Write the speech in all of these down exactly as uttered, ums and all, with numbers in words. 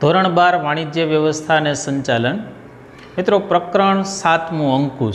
ધોરણ બાર વાણિજ્ય વ્યવસ્થા અને સંચાલન મિત્રો પ્રકરણ સાતમું અંકુશ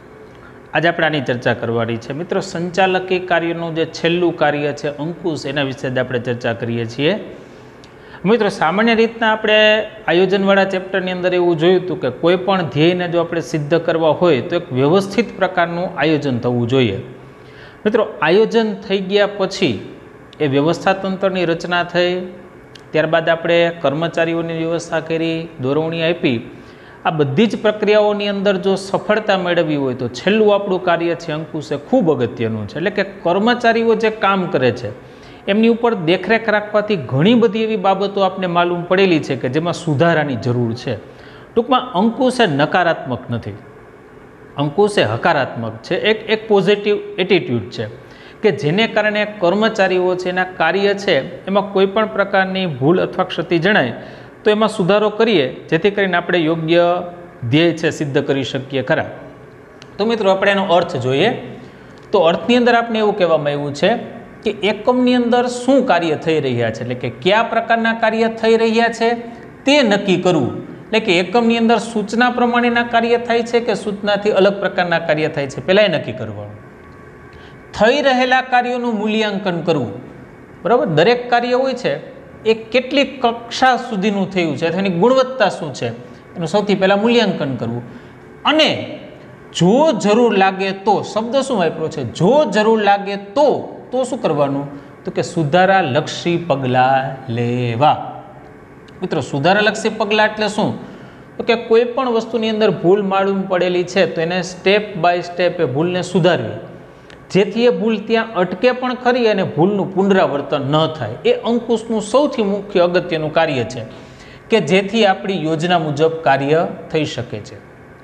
આજે આપણે આની ચર્ચા કરવાની છે। મિત્રો સંચાલકી કાર્યનું જે છેલ્લું કાર્ય છે અંકુશ એના વિશે જ આપણે ચર્ચા કરીએ છીએ। મિત્રો સામાન્ય રીતના આપણે આયોજનવાળા ચેપ્ટરની અંદર એવું જોયું હતું કે કોઈ પણ ધ્યેયને જો આપણે સિદ્ધ કરવા હોય તો એક વ્યવસ્થિત પ્રકારનું આયોજન થવું જોઈએ। મિત્રો આયોજન થઈ ગયા પછી એ વ્યવસ્થા તંત્રની રચના થઈ, ત્યારબાદ આપણે કર્મચારીઓની વ્યવસ્થા કરી, દોરવણી આપી। આ બધી જ પ્રક્રિયાઓની અંદર જો સફળતા મેળવવી હોય તો છેલ્લું આપણું કાર્ય છે અંકુશ એ ખૂબ અગત્યનું છે। એટલે કે કર્મચારીઓ જે કામ કરે છે એમની ઉપર દેખરેખ રાખવાથી ઘણી બધી એવી બાબતો આપને માલુમ પડેલી છે કે જેમાં સુધારાની જરૂર છે। ટૂંકમાં અંકુશ એ નકારાત્મક નથી, અંકુશ એ હકારાત્મક છે, એક એક પોઝિટિવ એટીટ્યૂડ છે કે જેને કારણે કર્મચારીઓ છે એના કાર્ય છે એમાં કોઈ પણ પ્રકારની ભૂલ અથવા ક્ષતિ જણાય તો એમાં સુધારો કરીએ જેથી કરીને આપણે યોગ્ય ધ્યેય છે સિદ્ધ કરી શકીએ ખરા। તો મિત્રો આપણે એનો અર્થ જોઈએ તો અર્થની અંદર આપણે એવું કહેવામાં આવ્યું છે કે એકમની અંદર શું કાર્ય થઈ રહ્યા છે, એટલે કે કયા પ્રકારના કાર્ય થઈ રહ્યા છે તે નક્કી કરવું। એટલે કે એકમની અંદર સૂચના પ્રમાણેના કાર્ય થાય છે કે સૂચનાથી અલગ પ્રકારના કાર્ય થાય છે પહેલાં એ નક્કી કરવાનું। થઈ રહેલા કાર્યોનું મૂલ્યાંકન કરવું, બરાબર। દરેક કાર્ય હોય છે એ કેટલી કક્ષા સુધીનું થયું છે, તેની ગુણવત્તા શું છે એનું સૌથી પહેલાં મૂલ્યાંકન કરવું। અને જો જરૂર લાગે તો, શબ્દ શું વાપર્યો છે, જો જરૂર લાગે તો તો શું કરવાનું, તો કે સુધારાલક્ષી પગલાં લેવા। મિત્રો સુધારાલક્ષી પગલાં એટલે શું, તો કે કોઈ પણ વસ્તુની અંદર ભૂલ માલુમ પડેલી છે તો એને સ્ટેપ બાય સ્ટેપ એ ભૂલને સુધારવી જેથી એ ભૂલ ત્યાં અટકે પણ ખરી અને ભૂલનું પુનરાવર્તન ન થાય। એ અંકુશનું સૌથી મુખ્ય અગત્યનું કાર્ય છે કે જેથી આપણી યોજના મુજબ કાર્ય થઈ શકે છે।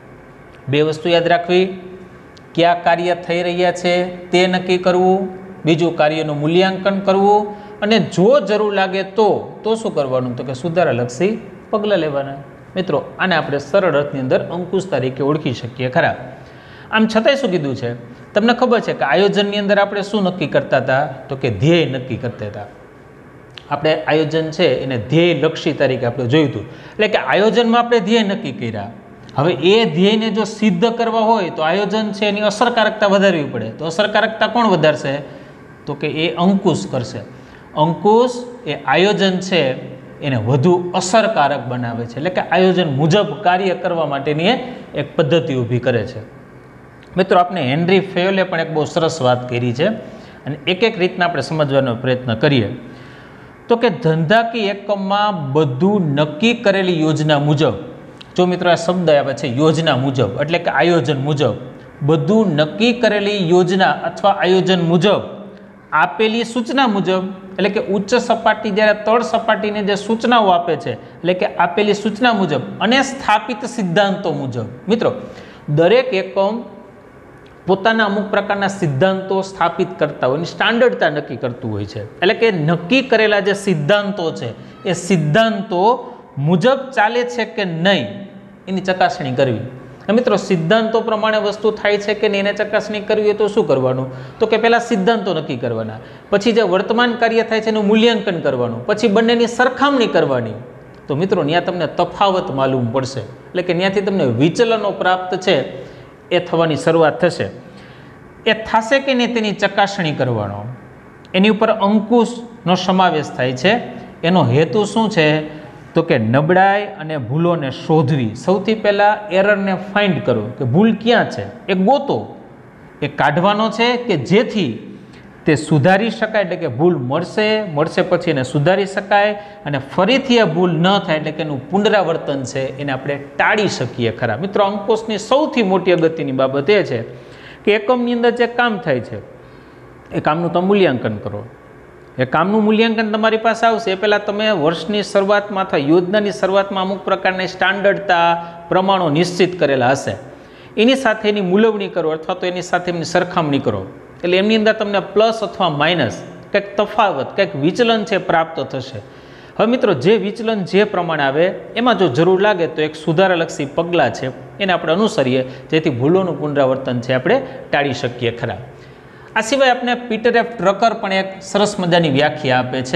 બે વસ્તુ યાદ રાખવી, કયા કાર્ય થઈ રહ્યા છે તે નક્કી કરવું, બીજું કાર્યનું મૂલ્યાંકન કરવું, અને જો જરૂર લાગે તો તો શું કરવાનું, તો કે સુધારાલક્ષી પગલાં લેવાના। મિત્રો આને આપણે સરળ અર્થની અંદર અંકુશ તરીકે ઓળખી શકીએ ખરા। આમ છતાંય શું કીધું છે, તમને ખબર છે કે આયોજનની અંદર આપણે શું નક્કી કરતા હતા, તો કે ધ્યેય નક્કી કરતા હતા। આપણે આયોજન છે એને ધ્યેય લક્ષી તરીકે આપણે જોયું હતું, એટલે કે આયોજનમાં આપણે ધ્યેય નક્કી કર્યા। હવે એ ધ્યેયને જો સિદ્ધ કરવા હોય તો આયોજન છે એની અસરકારકતા વધારવી પડે। તો અસરકારકતા કોણ વધારશે, તો કે એ અંકુશ કરશે। અંકુશ એ આયોજન છે એને વધુ અસરકારક બનાવે છે, એટલે કે આયોજન મુજબ કાર્ય કરવા માટેની એક પદ્ધતિ ઊભી કરે છે। મિત્રો આપણે હેનરી ફેયોલે પણ એક બહુ સરસ વાત કરી છે અને એક એક રીતના આપણે સમજવાનો પ્રયત્ન કરીએ તો કે ધંધાકીય એકમમાં બધું નક્કી કરેલી યોજના મુજબ, જો મિત્રો આ શબ્દ આવે છે યોજના મુજબ એટલે કે આયોજન મુજબ, બધું નક્કી કરેલી યોજના અથવા આયોજન મુજબ આપેલી સૂચના મુજબ, એટલે કે ઉચ્ચ સપાટી જ્યારે તળ સપાટીને જે સૂચનાઓ આપે છે એટલે કે આપેલી સૂચના મુજબ અને સ્થાપિત સિદ્ધાંતો મુજબ। મિત્રો દરેક એકમ પોતાના અમુક પ્રકારના સિદ્ધાંતો સ્થાપિત કરતા હોય, સ્ટાન્ડર્ડતા નક્કી કરતું હોય છે, એટલે કે નક્કી કરેલા જે સિદ્ધાંતો છે એ સિદ્ધાંતો મુજબ ચાલે છે કે નહીં એની ચકાસણી કરવી। મિત્રો સિદ્ધાંતો પ્રમાણે વસ્તુ થાય છે કે નહીં એને ચકાસણી કરવી હોય તો શું કરવાનું, તો કે પહેલાં સિદ્ધાંતો નક્કી કરવાના, પછી જે વર્તમાન કાર્ય થાય છે એનું મૂલ્યાંકન કરવાનું, પછી બંનેની સરખામણી કરવાની। તો મિત્રો ત્યાં તમને તફાવત માલુમ પડશે, એટલે કે ત્યાંથી તમને વિચલનો પ્રાપ્ત છે એ થવાની શરૂઆત થશે। એ થશે કે નહીં તેની ચકાસણી કરવાનો, એની ઉપર અંકુશનો સમાવેશ થાય છે। એનો હેતુ શું છે, તો કે નબળાઈ અને ભૂલોને શોધવી। સૌથી પહેલાં એરરને ફાઇન્ડ કરો કે ભૂલ ક્યાં છે એ ગોતો, એ કાઢવાનો છે કે જેથી તે સુધારી શકાય, એટલે કે ભૂલ મળશે મળશે પછી એને સુધારી શકાય અને ફરીથી આ ભૂલ ન થાય એટલે કે એનું પુનરાવર્તન છે એને આપણે ટાળી શકીએ ખરા। મિત્રો અંકુશની સૌથી મોટી અગત્યની બાબત એ છે કે એકમની અંદર જે કામ થાય છે એ કામનું તમે મૂલ્યાંકન કરો। એ કામનું મૂલ્યાંકન તમારી પાસે આવશે એ પહેલાં તમે વર્ષની શરૂઆતમાં અથવા યોજનાની શરૂઆતમાં અમુક પ્રકારની સ્ટાન્ડર્ડતા પ્રમાણો નિશ્ચિત કરેલા હશે, એની સાથે એની મૂલવણી કરો અથવા તો એની સાથે એમની સરખામણી કરો, એટલે એમની અંદર તમને પ્લસ અથવા માઇનસ કંઈક તફાવત કંઈક વિચલન છે પ્રાપ્ત થશે। હવે મિત્રો જે વિચલન જે પ્રમાણે આવે એમાં જો જરૂર લાગે તો એક સુધારાલક્ષી પગલાં છે એને આપણે અનુસરીએ જેથી ભૂલોનું પુનરાવર્તન છે આપણે ટાળી શકીએ ખરા। આ સિવાય આપણે પીટર એફ ડ્રકર પણ એક સરસ મજાની વ્યાખ્યા આપે છે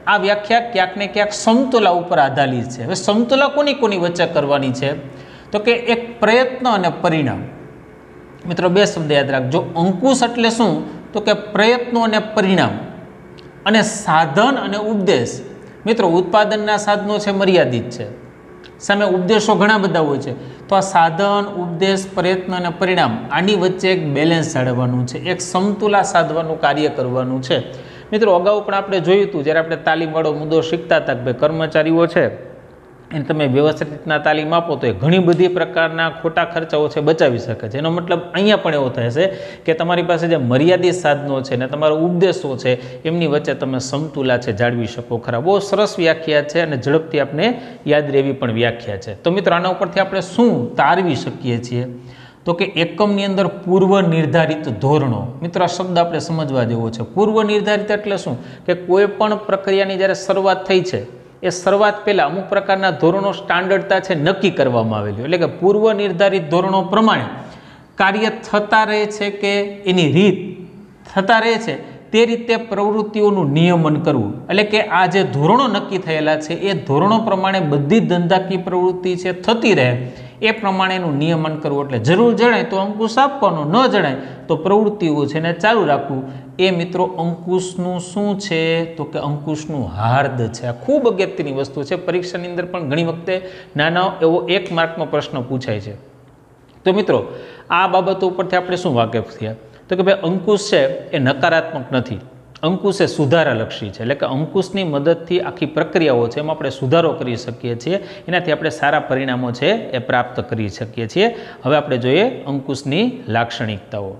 આ વ્યાખ્યા ક્યાંક ને ક્યાંક સમતુલા ઉપર આધારિત છે। હવે સમતુલા કોની કોની વચ્ચે કરવાની છે? તો કે એક પ્રયત્ન અને પરિણામ। મિત્રો બે શબ્દ યાદ રાખજો। અંકુશ એટલે શું? તો કે પ્રયત્નો અને પરિણામ, અને સાધન અને ઉપદેશ। મિત્રો ઉત્પાદનના સાધનો છે મર્યાદિત છે, સામે ઉપદેશો ઘણા બધા હોય છે। તો આ સાધન, ઉપદેશ, પ્રયત્ન અને પરિણામ, આની વચ્ચે એક બેલેન્સ જાળવવાનું છે, એક સમતુલા સાધવાનું કાર્ય કરવાનું છે। મિત્રો અગાઉ પણ આપણે જોયું હતું, જ્યારે આપણે તાલીમવાળો મુદ્દો શીખતા હતા કે ભાઈ કર્મચારીઓ છે એને તમે વ્યવસ્થિત રીતના તાલીમ આપો તો એ ઘણી બધી પ્રકારના ખોટા ખર્ચાઓ છે બચાવી શકે છે। એનો મતલબ અહીંયા પણ એવો થાય છે કે તમારી પાસે જે મર્યાદિત સાધનો છે ને તમારા ઉપદેશો છે એમની વચ્ચે તમે સમતુલા છે જાળવી શકો ખરા। બહુ સરસ વ્યાખ્યા છે અને ઝડપથી આપણે યાદ રહેવી પણ વ્યાખ્યા છે। તો મિત્રો આના ઉપરથી આપણે શું તારવી શકીએ છીએ? તો કે એકમની અંદર પૂર્વ નિર્ધારિત ધોરણો। મિત્રો આ શબ્દ આપણે સમજવા જેવો છે। પૂર્વ નિર્ધારિત એટલે શું? કે કોઈ પણ પ્રક્રિયાની જ્યારે શરૂઆત થઈ છે એ શરૂઆત પહેલાં અમુક પ્રકારના ધોરણો સ્ટાન્ડર્ડતા છે નક્કી કરવામાં આવેલું, એટલે કે પૂર્વ નિર્ધારિત ધોરણો પ્રમાણે કાર્ય થતા રહે છે કે એની રીત થતા રહે છે તે રીતે પ્રવૃત્તિઓનું નિયમન કરવું। એટલે કે આ જે ધોરણો નક્કી થયેલા છે એ ધોરણો પ્રમાણે બધી ધંધાકીય પ્રવૃત્તિ છે થતી રહે એ પ્રમાણેનું નિયમન કરવું। એટલે જરૂર જણાય તો અંકુશ આપવાનો, ન જણાય તો પ્રવૃત્તિઓ છે ને ચાલુ રાખવું। એ મિત્રો અંકુશનું શું છે? તો કે અંકુશનું હાર્દ છે। આ ખૂબ અગત્યની વસ્તુ છે, પરીક્ષાની અંદર પણ ઘણી વખતે નાનો એવો એક માર્કનો પ્રશ્ન પૂછાય છે। તો મિત્રો આ બાબતો ઉપરથી આપણે શું વાકેફ થયા? તો કે ભાઈ અંકુશ છે એ નકારાત્મક નથી, અંકુશ એ સુધારાલક્ષી છે। એટલે કે અંકુશની મદદથી આખી પ્રક્રિયાઓ છે એમાં આપણે સુધારો કરી શકીએ છીએ, એનાથી આપણે સારા પરિણામો છે એ પ્રાપ્ત કરી શકીએ છીએ। હવે આપણે જોઈએ અંકુશની લાક્ષણિકતાઓ।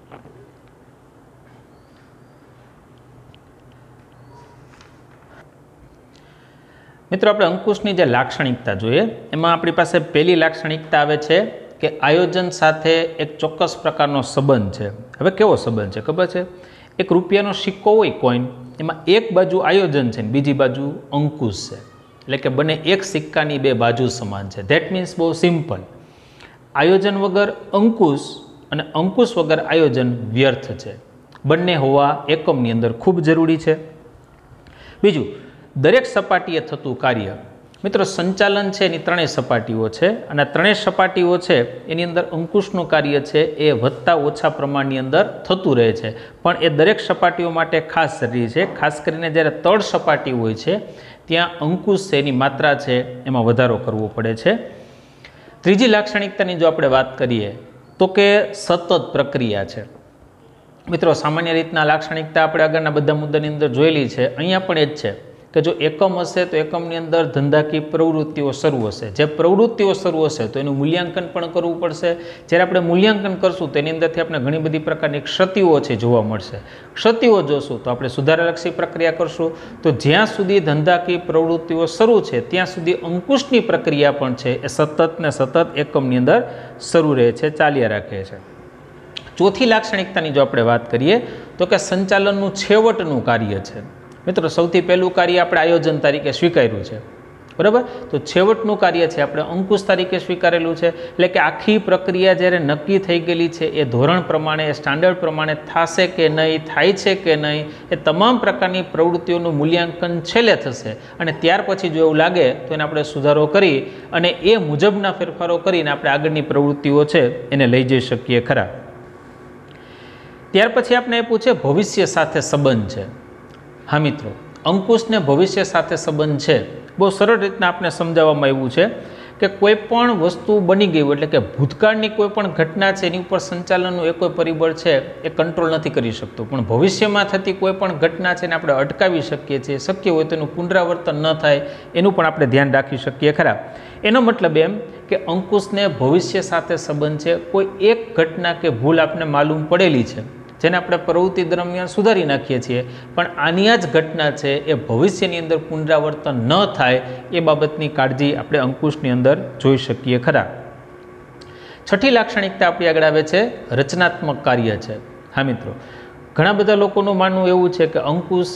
મિત્રો આપણે અંકુશની જે લાક્ષણિકતા જોઈએ એમાં આપણી પાસે પહેલી લાક્ષણિકતા આવે છે કે આયોજન સાથે એક ચોક્કસ પ્રકારનો સંબંધ છે। હવે કેવો સંબંધ છે ખબર છે? એક રૂપિયાનો સિક્કો હોય કોઈન, એમાં એક બાજુ આયોજન છે ને બીજી બાજુ અંકુશ છે, એટલે કે બંને એક સિક્કાની બે બાજુ સમાન છે। ધેટ મીન્સ બહુ સિમ્પલ, આયોજન વગર અંકુશ અને અંકુશ વગર આયોજન વ્યર્થ છે। બંને હોવા એકમની અંદર ખૂબ જરૂરી છે। બીજું, દરેક સપાટીએ થતું કાર્ય। મિત્રો સંચાલન છે એની ત્રણેય સપાટીઓ છે અને ત્રણેય સપાટીઓ છે એની અંદર અંકુશનું કાર્ય છે એ વધતા ઓછા પ્રમાણની અંદર થતું રહે છે, પણ એ દરેક સપાટીઓ માટે ખાસ જરૂરી છે। ખાસ કરીને જ્યારે તળ સપાટી હોય છે ત્યાં અંકુશ છે એની માત્રા છે એમાં વધારો કરવો પડે છે। ત્રીજી લાક્ષણિકતાની જો આપણે વાત કરીએ તો કે સતત પ્રક્રિયા છે। મિત્રો સામાન્ય રીતના લાક્ષણિકતા આપણે આગળના બધા મુદ્દાની અંદર જોયેલી છે, અહીંયા પણ એ જ છે કે જો એકમ હશે તો એકમની અંદર ધંધાકીય પ્રવૃત્તિઓ શરૂ હશે। જે પ્રવૃત્તિઓ શરૂ હશે તો એનું મૂલ્યાંકન પણ કરવું પડશે। જ્યારે આપણે મૂલ્યાંકન કરશું તો એની અંદરથી આપણે ઘણી બધી પ્રકારની ક્ષતિઓ છે જોવા મળશે। ક્ષતિઓ જોશું તો આપણે સુધારાલક્ષી પ્રક્રિયા કરશું। તો જ્યાં સુધી ધંધાકીય પ્રવૃત્તિઓ શરૂ છે ત્યાં સુધી અંકુશની પ્રક્રિયા પણ છે એ સતત ને સતત એકમની અંદર શરૂ રહે છે, ચાલ્યા રાખે છે। ચોથી લાક્ષણિકતાની જો આપણે વાત કરીએ તો કે સંચાલનનું છેવટનું કાર્ય છે। મિત્રો સૌથી પહેલું કાર્ય આપણે આયોજન તરીકે સ્વીકાર્યું છે, બરાબર? તો છેવટનું કાર્ય છે આપણે અંકુશ તરીકે સ્વીકારેલું છે। એટલે કે આખી પ્રક્રિયા જ્યારે નક્કી થઈ ગયેલી છે એ ધોરણ પ્રમાણે, સ્ટાન્ડર્ડ પ્રમાણે થશે કે નહીં, થાય છે કે નહીં, એ તમામ પ્રકારની પ્રવૃત્તિઓનું મૂલ્યાંકન છેલ્લે થશે અને ત્યાર પછી જો એવું લાગે તો એને આપણે સુધારો કરી અને એ મુજબના ફેરફારો કરીને આપણે આગળની પ્રવૃત્તિઓ છે એને લઈ જઈ શકીએ ખરા। ત્યાર પછી આપણે એ પૂછે ભવિષ્ય સાથે સંબંધ છે। હા મિત્રો, અંકુશને ભવિષ્ય સાથે સંબંધ છે। બહુ સરળ રીતના આપણે સમજાવવામાં આવ્યું છે કે કોઈ પણ વસ્તુ બની ગઈ એટલે કે ભૂતકાળની કોઈ પણ ઘટના છે એની ઉપર સંચાલનનું એ કોઈ પરિબળ છે એ કંટ્રોલ નથી કરી શકતું, પણ ભવિષ્યમાં થતી કોઈ પણ ઘટના છે એને આપણે અટકાવી શકીએ છીએ। શક્ય હોય તો એનું પુનરાવર્તન ન થાય એનું પણ આપણે ધ્યાન રાખી શકીએ ખરા। એનો મતલબ એમ કે અંકુશને ભવિષ્ય સાથે સંબંધ છે। કોઈ એક ઘટના કે ભૂલ આપણે માલુમ પડેલી છે જેને આપણે પ્રવૃત્તિ દરમિયાન સુધારી નાખીએ છીએ, પણ આની જ ઘટના છે એ ભવિષ્યની અંદર પુનરાવર્તન ન થાય એ બાબતની કાળજી આપણે અંકુશની અંદર જોઈ શકીએ ખરા। છઠ્ઠી લાક્ષણિકતા આપણી આગળ આવે છે રચનાત્મક કાર્ય છે। હા મિત્રો, ઘણા બધા લોકોનું માનવું એવું છે કે અંકુશ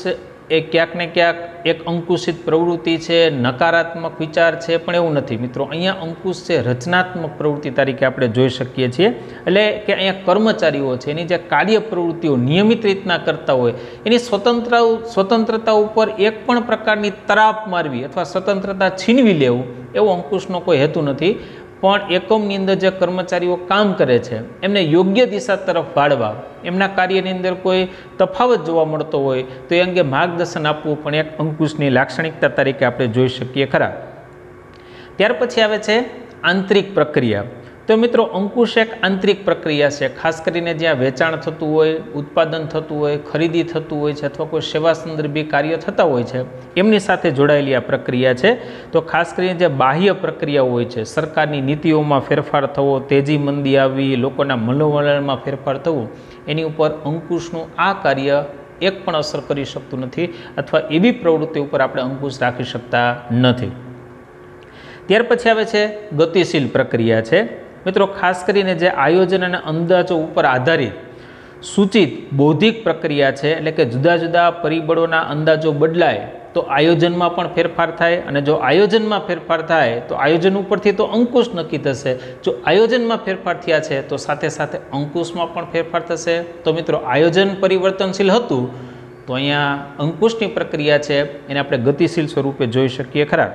એ ક્યાંક ને ક્યાંક એક અંકુશિત પ્રવૃત્તિ છે, નકારાત્મક વિચાર છે, પણ એવું નથી મિત્રો. અહીંયા અંકુશ છે રચનાત્મક પ્રવૃત્તિ તરીકે આપણે જોઈ શકીએ છીએ. એટલે કે અહીંયા કર્મચારીઓ છે એની જે કાર્ય પ્રવૃત્તિઓ નિયમિત રીતના કરતા હોય એની સ્વતંત્ર સ્વતંત્રતા ઉપર એક પણ પ્રકારની તરાપ મારવી અથવા સ્વતંત્રતા છીનવી લેવું એવો અંકુશનો કોઈ હેતુ નથી. પણ એકમની અંદર જે કર્મચારીઓ કામ કરે છે એમને યોગ્ય દિશા તરફ વાળવા, એમના કાર્યની અંદર કોઈ તફાવત જોવા મળતો હોય તો એ અંગે માર્ગદર્શન આપવું પણ એક અંકુશની લાક્ષણિકતા તરીકે આપણે જોઈ શકીએ ખરા. ત્યાર પછી આવે છે આંતરિક પ્રક્રિયા. તો મિત્રો અંકુશ એક આંતરિક પ્રક્રિયા છે. ખાસ કરીને જ્યાં વેચાણ થતું હોય, ઉત્પાદન થતું હોય, ખરીદી થતું હોય છે અથવા કોઈ સેવા સંદર્ભી કાર્ય થતા હોય છે એમની સાથે જોડાયેલી આ પ્રક્રિયા છે. તો ખાસ કરીને જે બાહ્ય પ્રક્રિયાઓ હોય છે, સરકારની નીતિઓમાં ફેરફાર થવો, તેજી મંદી આવવી, લોકોના મનોવલણમાં ફેરફાર થવું, એની ઉપર અંકુશનું આ કાર્ય એક પણ અસર કરી શકતું નથી અથવા એવી પ્રવૃત્તિ ઉપર આપણે અંકુશ રાખી શકતા નથી. ત્યાર પછી આવે છે ગતિશીલ પ્રક્રિયા છે. મિત્રો ખાસ કરીને જે આયોજન અને અંદાજો ઉપર આધારિત સૂચિત બૌદ્ધિક પ્રક્રિયા છે, એટલે કે જુદા જુદા પરિબળોના અંદાજો બદલાય તો આયોજનમાં પણ ફેરફાર થાય, અને જો આયોજનમાં ફેરફાર થાય તો આયોજન ઉપરથી તો અંકુશ નક્કી થશે. જો આયોજનમાં ફેરફાર થયા છે તો સાથે સાથે અંકુશમાં પણ ફેરફાર થશે. તો મિત્રો આયોજન પરિવર્તનશીલ હતું તો અહીંયા અંકુશની પ્રક્રિયા છે એને આપણે ગતિશીલ સ્વરૂપે જોઈ શકીએ ખરા.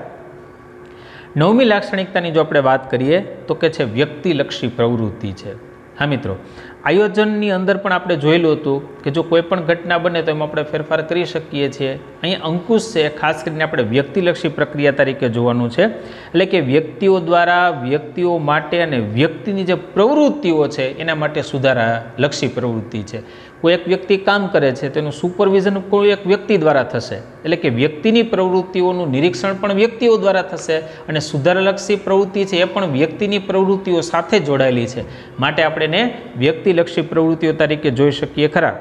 નવમી લાક્ષણિકતાની જો આપણે વાત કરીએ તો કે છે વ્યક્તિલક્ષી પ્રવૃત્તિ છે. હા મિત્રો, આયોજનની અંદર પણ આપણે જોયેલું હતું કે જો કોઈ પણ ઘટના બને તો એમાં આપણે ફેરફાર કરી શકીએ છીએ. અહીંયા અંકુશ છે ખાસ કરીને આપણે વ્યક્તિલક્ષી પ્રક્રિયા તરીકે જોવાનું છે. એટલે કે વ્યક્તિઓ દ્વારા વ્યક્તિઓ માટે અને વ્યક્તિની જે પ્રવૃત્તિઓ છે એના માટે સુધારાલક્ષી પ્રવૃત્તિ છે. કોઈ એક વ્યક્તિ કામ કરે છે તેનું સુપરવિઝન કોઈ એક વ્યક્તિ દ્વારા થશે, એટલે કે વ્યક્તિની પ્રવૃત્તિઓનું નિરીક્ષણ પણ વ્યક્તિઓ દ્વારા થશે અને સુધારાલક્ષી પ્રવૃત્તિ છે એ પણ વ્યક્તિની પ્રવૃત્તિઓ સાથે જોડાયેલી છે. માટે આપણે એને વ્યક્તિલક્ષી પ્રવૃત્તિઓ તરીકે જોઈ શકીએ ખરા.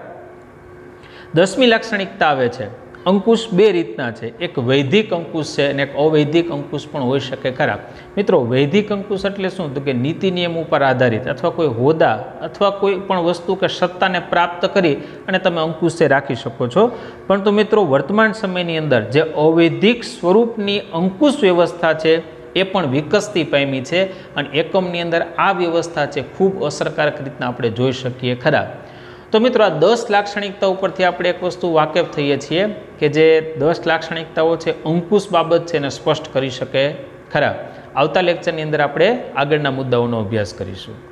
દસમી લાક્ષણિકતા આવે છે અંકુશ બે રીતના છે. એક વૈધિક અંકુશ છે અને એક અવૈધિક અંકુશ પણ હોઈ શકે ખરા. મિત્રો વૈધિક અંકુશ એટલે શું? તો કે નીતિ નિયમ ઉપર આધારિત અથવા કોઈ હોદ્દા અથવા કોઈ પણ વસ્તુ કે સત્તાને પ્રાપ્ત કરી અને તમે અંકુશ છે રાખી શકો છો. પરંતુ મિત્રો વર્તમાન સમયની અંદર જે અવૈધિક સ્વરૂપની અંકુશ વ્યવસ્થા છે એ પણ વિકસતી પામી છે અને એકમની અંદર આ વ્યવસ્થા છે ખૂબ અસરકારક રીતના આપણે જોઈ શકીએ ખરા. તો મિત્રો આ દસ લાક્ષણિકતા ઉપરથી આપણે એક વસ્તુ વાકેફ થઈએ છીએ કે જે દસ લાક્ષણિકતાઓ છે અંકુશ બાબત છે એને સ્પષ્ટ કરી શકે ખરા. આવતા લેક્ચરની અંદર આપણે આગળના મુદ્દાઓનો અભ્યાસ કરીશું.